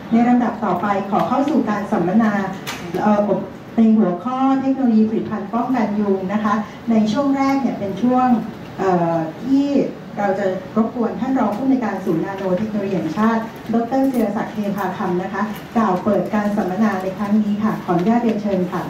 ในลำดับต่อไปขอเข้าสู่การสัมมนาในหัวข้อเทคโนโลยีผลิตภัณฑ์ป้องกันยุงนะคะในช่วงแรกเนี่ยเป็นช่วงที่เราจะรบกวนท่านรองผู้อำนวยการศูนย์นาโนเทคโนโลยีแห่งชาติดร.เจรศักดิ์เทพาธรรมนะคะกล่าวเปิดการสัมมนาในครั้งนี้ค่ะขออนุญาตเรียนเชิญค่ะ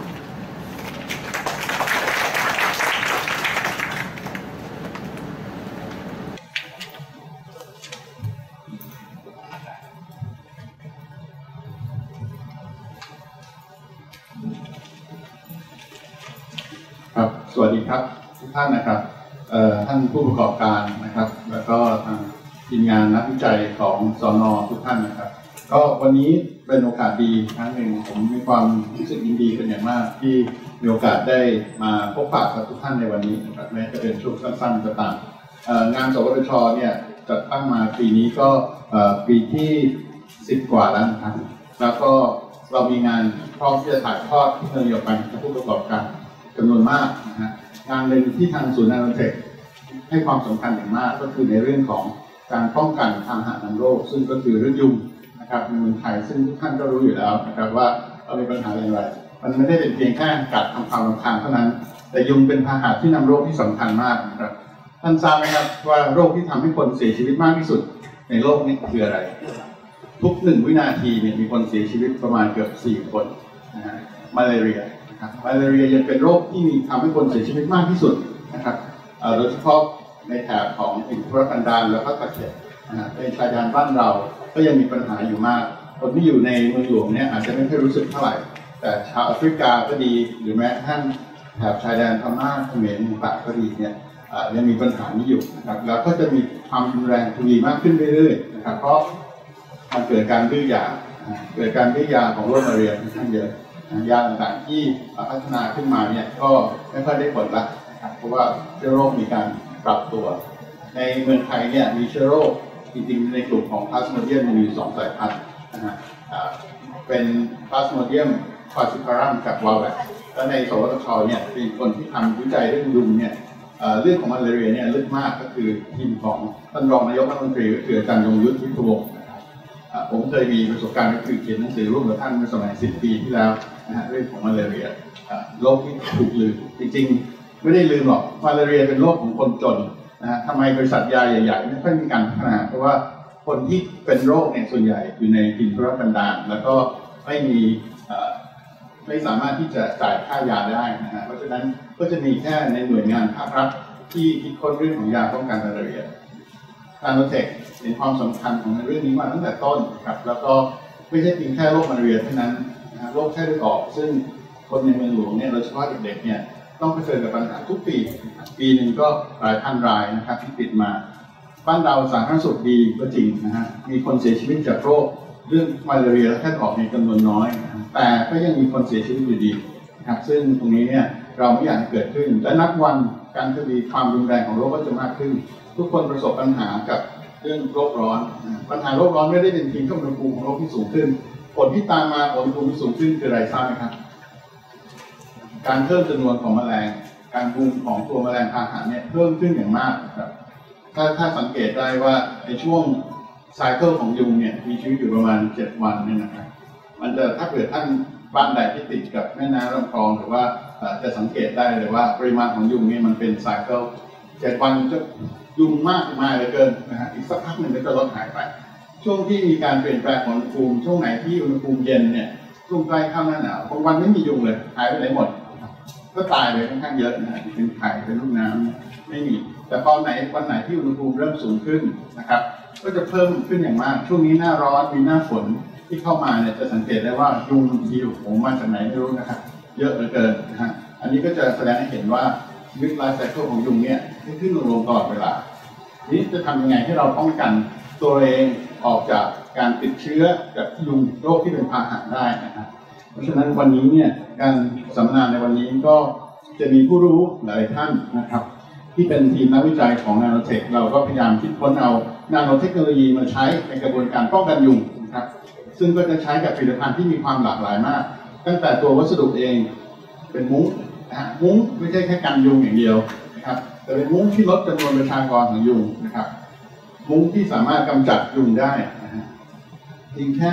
ครับสวัสดีครับทุกท่านนะครับท่านผู้ประกอบการนะครับแล้วก็ทางทีมงานนักวิจัยของสน.ทุกท่านนะครับก็วันนี้เป็นโอกาสดีครั้งหนึ่งผมมีความรู้สึกยินดีเป็นอย่างมากที่มีโอกาสได้มาพบปะกับทุกท่านในวันนี้นะครับแม้จะเป็นช่วงสั้นๆก็ตามงานสวทช.เนี่ยจัดตั้งมาปีนี้ก็ปีที่10 กว่าแล้วนะครับแล้วก็เรามีงานพร้อมที่จะถ่ายทอดเทคโนโลยีไปกับผู้ประกอบการจำนวนมากนะฮะงานหนึ่งที่ทางศูนย์นาโนเทคให้ความสำคัญอย่างมากก็คือในเรื่องของการป้องกันทางหานำโรคซึ่งก็คือเรื่องยุงนะครับในเมืองไทยซึ่งทุกท่านก็รู้อยู่แล้วนะครับว่าเรามีปัญหาอย่างไรมันไม่ได้เป็นเพียงแค่กัดทำความรำคาญเท่านั้นแต่ยุงเป็นพาหะที่นำโรคที่สำคัญมากนะครับท่านทราบไหมครับว่าโรคที่ทำให้คนเสียชีวิตมากที่สุดในโลกนี้คืออะไรทุก1 วินาทีเนี่ยมีคนเสียชีวิตประมาณเกือบ4 คนนะฮะมาลาเรียมาลาเรียยังเป็นโรคที่มีทำให้คนเสียชีวิตมากที่สุดนะครับโดยเฉพาะในแถบของอินทรกันดารแล้วก็ตะเข็บในชายแดนบ้านเราก็ยังมีปัญหาอยู่มากคนที่อยู่ในเมืองหลวงเนี่ยอาจจะไม่ค่อยรู้สึกเท่าไหร่แต่ชาวแอฟริกาก็ดีหรือแม้กระทั่งแถบชายแดนพม่าเขมรต่างก็ดีเนี่ยยังมีปัญหานี้อยู่นะครับแล้วก็จะมีความรุนแรงทวีมากขึ้นเรื่อยๆนะครับเพราะมันเกิดการดื้อยาของโรคมาลาเรียค่อนข้างเยอะยาต่างๆที่พัฒนาขึ้นมาเนี่ยก็ไม่ค่อยได้ผลละนะครับเพราะว่าเชื้อโรคมีการปรับตัวในเมืองไทยเนี่ยมีเชื้อโรคจริงๆในกลุ่มของพลาสโมเดียมมี2 สายพันธุ์นะฮะเป็นพลาสโมเดียมฟาซิคารัมกับวาแวคและในสวทช.เนี่ยเป็นคนที่ทำวิจัยเรื่องยุงเนี่ยเรื่องของมาลาเรียเนี่ยลึกมากก็คือทีมของท่านรองนายกรัฐมนตรีก็คืออาจารย์ยงยุทธ วิทยวงศ์ผมเคยมีประสบการณ์ก็คือเขียนหนังสือร่วมกับท่านเมื่อสมัย10 ปีที่แล้วนะฮะเรื่องของมาลาเรียโรคที่ถูกลืมจริงๆไม่ได้ลืมหรอกมาลาเรียเป็นโรคของคนจนนะฮะทำไมบริษัทยาใหญ่ๆไม่ค่อยมีการพัฒนาเพราะว่าคนที่เป็นโรคเนี่ยส่วนใหญ่อยู่ในถิ่นทุรกันดารแล้วก็ไม่สามารถที่จะจ่ายค่ายาได้นะฮะเพราะฉะนั้นก็จะมีแค่ในหน่วยงานภาครัฐที่คิดค้นเรื่องของยาป้องกันมาลาเรียนาโนเทคเห็นความสำคัญของเรื่องนี้มาตั้งแต่ต้นครับแล้วก็ไม่ใช่เพียงแค่โรคมาลาเรียเท่านั้นโรคไข้เลือดออกซึ่งคนในเมืองหลวงเนี่ยโดยเฉพาะเด็กๆเนี่ยต้องเผชิญกับปัญหาทุกปีหนึ่งก็หลายพันรายนะครับที่ติดมาบ้านเราสาธารณสุขดีก็จริงนะฮะมีคนเสียชีวิตจากโรคเรื่องมาลาเรียและไข้เลือดออกในจำนวนน้อยแต่ก็ยังมีคนเสียชีวิตอยู่ดีนะครับซึ่งตรงนี้เนี่ยเราไม่อยากให้เกิดขึ้นและนับวันการทวีความรุนแรงของโรคก็จะมากขึ้นทุกคนประสบปัญหากับเรื่องโรคร้อนปัญหาโรคร้อนไม่ได้เป็นเพียงแค่อุณหภูมิของโลกที่สูงขึ้นผลที่ตามมาอุณหภูมิที่สูงขึ้นคืออะไรทราบไหมครับการเพิ่มจำนวนของแมลงการบูมของตัวแมลงพาหะเนี่ยเพิ่มขึ้นอย่างมากครับถ้าสังเกตได้ว่าในช่วงไซเคิลของยุงเนี่ยมีชีวิตอยู่ประมาณ7 วันเนี่ยนะครับมันจะถ้าเกิดท่านบ้านใดที่ติดกับแม่น้ำลำคลองหรือว่าจะสังเกตได้เลยว่าปริมาณของยุงเนี่ยมันเป็นไซเคิล7 วันจะยุงมากเหลือเกินนะฮะอีกสักพักหนึ่งก็จะลดหายไปช่วงที่มีการเปลี่ยนแปลงของอุณหภูมิช่วงไหนที่อุณหภูมิเย็นเนี่ยช่วงใกล้เข้าหน้าหนาวบางวันไม่มียุงเลยหายไปไหนหมดก็ตายไปค่อนข้างเยอะนะเป็นไข่เป็นลูกน้ำไม่มีแต่พอวันไหนที่อุณหภูมิเริ่มสูงขึ้นนะครับก็จะเพิ่มขึ้นอย่างมากช่วงนี้หน้าร้อนมีหน้าฝนที่เข้ามาเนี่ยจะสังเกตได้ว่ายุงทีผมมาจากไหนไม่รู้นะครับเยอะเหลือเกินนะฮะอันนี้ก็จะแสดงให้เห็นว่าชีวิตไลฟ์ไซเคิลของยุงเนี่ยขึ้นลงตลอดเวลานี้จะทำยังไงให้เราป้องกันตัวเองออกจากการติดเชื้อกับยุงโรคที่เป็นพาหะได้นะครับเพราะฉะนั้นวันนี้เนี่ยการสัมมนาในวันนี้ก็จะมีผู้รู้หลายท่านนะครับที่เป็นทีมนักวิจัยของนาโนเทคเราก็พยายามคิดค้นเอานาโนเทคโนโลยีมาใช้ในกระบวนการป้องกันยุงนะครับซึ่งก็จะใช้กับผลิตภัณฑ์ที่มีความหลากหลายมากตั้งแต่ตัววัสดุเองเป็นมุ้งมุ้งไม่ใช่แค่กันยุงอย่างเดียวนะครับแต่เป็นมุ้งที่ลดจำนวนประชากรของยุงนะครับมุ้งที่สามารถกำจัดยุงได้นะฮะเพียงแค่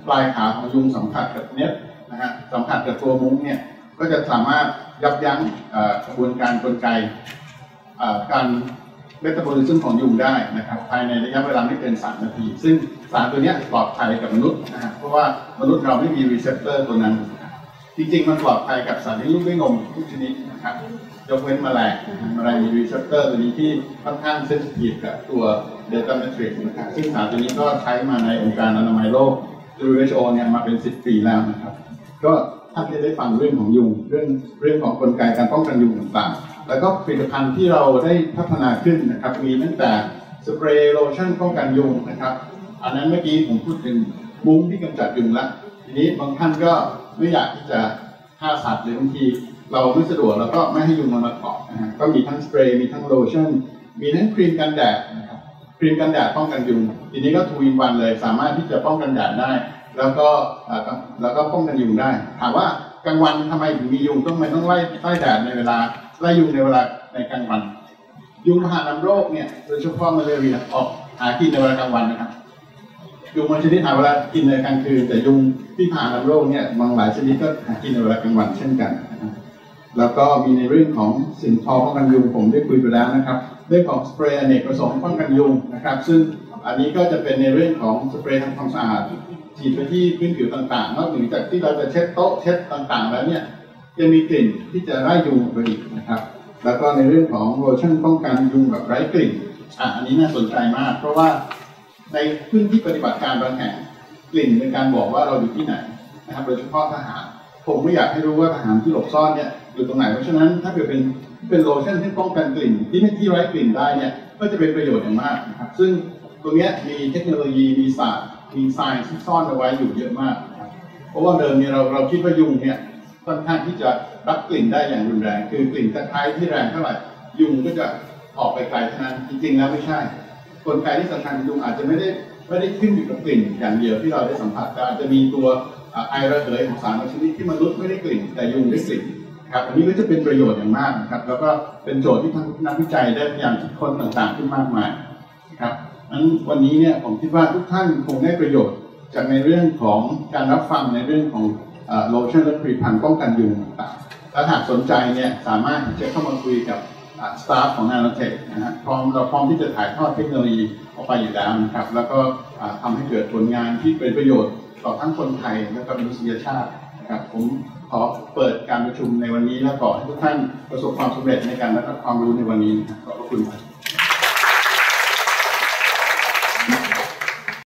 ปลายขาของยุงสัมผัสกับเน็ตนะฮะสัมผัสกับตัวมุ้งเนี่ยก็จะสามารถยับยั้งกระบวนการกลไกการเมตาบอลิซึมของยุงได้นะครับภายในระยะเวลาไม่เกิน3 นาที ซึ่งสารตัวนี้ปลอดภัยกับมนุษย์นะฮะเพราะว่ามนุษย์เราไม่มีรีเซพเตอร์ตัวนั้นจริงๆมันปลอดภัยกับสัตว์เลี้ยงลูกด้วยนมทุกชนิดนะครับยกเว้นแมลงมีรีเซพเตอร์ตัวนี้ที่ค่อนข้างเซนซิทีฟกับตัวเดลต้าเมทริกนะครับซึ่งสารตัวนี้ก็ใช้มาในองค์การอนามัยโลก WHO เนี่ยมาเป็น10 ปีแล้วนะครับก็ท่านจะได้ฟังเรื่องของยุงเรื่องของกลไกการป้องกันยุงต่างๆแล้วก็ผลิตภัณฑ์ที่เราได้พัฒนาขึ้นนะครับมีตั้งแต่สเปรย์โลชั่นป้องกันยุงนะครับอันนั้นเมื่อกี้ผมพูดถึงมุ้งที่กำจัดยุงละทีนี้บางท่านก็ไม่อยากที่จะฆ่าสัตว์หรือบางทีเราไม่สะดวกแล้วก็ไม่ให้ยุงมันมาเกาะนะฮะก็มีทั้งสเปรย์มีทั้งโลชั่นมีทั้งครีมกันแดดนะครับครีมกันแดดป้องกันยุงทีนี้ก็ทูอินวันเลยสามารถที่จะป้องกันแดดได้แล้วก็ป้องกันยุงได้ถามว่ากลางวันทำไมถึงมียุงต้องไล่แดดในเวลาไล่ยุงในเวลาในกลางวันยุงพาหะนำโรคเนี่ยโดยเฉพาะมาเลเรียออกหากินในเวลากลางวันนะครับยุงบางชนิดหาเวลากินในกลางคืนแต่ยุงที่พาหะนำโรคเนี่ยบางหลายชนิดก็หากินในเวลากลางวันเช่นกันนะครับแล้วก็มีในเรื่องของสินทอป้องกันยุงผมได้คุยไปแล้วนะครับเรื่องของสเปรย์อเนกประสงค์ป้องกันยุงนะครับซึ่งอันนี้ก็จะเป็นในเรื่องของสเปรย์ทำความสะอาดฉีดไปที่พื้นผิวต่างๆนอกจากที่เราจะเช็ดโต๊ะเช็ดต่างๆแล้วเนี่ยยังมีกลิ่นที่จะไล่ยุงไปอีกนะครับแล้วก็ในเรื่องของโลชั่นป้องกันยุงแบบไร้กลิ่นอันนี้น่าสนใจมากเพราะว่าในพื้นที่ปฏิบัติการบางแห่งกลิ่นเป็นการบอกว่าเราอยู่ที่ไหนนะครับโดยเฉพาะทหารผมไม่อยากให้รู้ว่าทหารที่หลบซ่อนเนี่ยอยู่ตรงไหนเพราะฉะนั้นถ้าเกิดเป็นโลชั่นที่ป้องกันกลิ่นที่ไร้กลิ่นได้เนี่ยก็จะเป็นประโยชน์อย่างมากนะครับซึ่งตรงนี้มีเทคโนโลยีมีศาสตร์มีไซน์ที่ซ่อนเอาไว้อยู่เยอะมากนะครับเพราะว่าเดิมเนี่ยเราคิดว่ายุงเนี่ยค่อนข้างที่จะรับกลิ่นได้อย่างรุนแรงคือกลิ่นตะไคร้ที่แรงเท่าไหร่ยุงก็จะออกไปไกลเท่านั้นจริงๆแล้วไม่ใช่กลไกที่สำคัญของยุงอาจจะไม่ได้ขึ้นอยู่กับกลิ่นอย่างเดียวที่เราได้สัมผัสแต่อาจจะมีตัวไอระเหยของสารบางชนิดที่มนุษย์ไม่ได้กลิ่นแต่ยุงได้กลิ่นครับอันนี้ก็จะเป็นประโยชน์อย่างมากนะครับแล้วก็เป็นโจทย์ที่ทางนักวิจัยได้พยายามคิดค้นต่างๆขึ้นมากมายนะครับนั้นวันนี้เนี่ยผมคิดว่าทุกท่านคงได้ประโยชน์จากในเรื่องของการรับฟังในเรื่องของโลชั่นและผลิตภัณฑ์ป้องกันยุงต่างๆและหากสนใจเนี่ยสามารถที่จะเข้ามาคุยกับสตาฟของ Nanotech นะฮะเราพร้อมที่จะถ่ายทอดเทคโนโลยีออกไปอยู่แล้วนะครับแล้วก็ทำให้เกิดผลงานที่เป็นประโยชน์ต่อทั้งคนไทยและก็มนุษยชาตินะครับผมขอเปิดการประชุมในวันนี้และขอให้ทุกท่านประสบความสำเร็จในการรับความรู้ในวันนี้นะครับขอบคุณ